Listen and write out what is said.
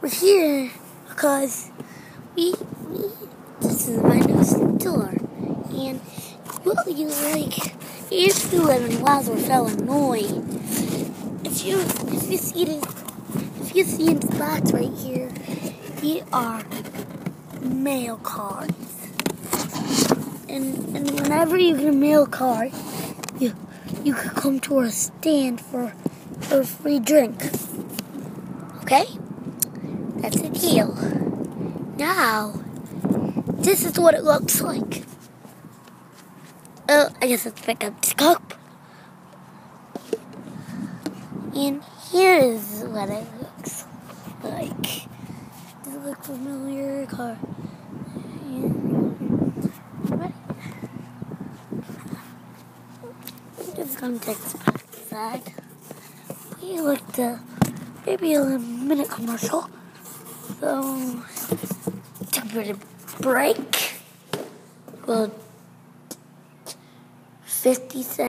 we're here because this is my new store, and if you live in Wadsworth, Illinois, if you see this box right here, these are mail cards, and whenever you get a mail card, you could come to our stand for a free drink. Okay? That's the deal. Now, this is what it looks like. I guess let's pick up this cup. And here's what it looks like. Does it look familiar? I'm just gonna take this back inside. We looked at maybe a minute commercial. So, take a bit of break. Well, 50 cents.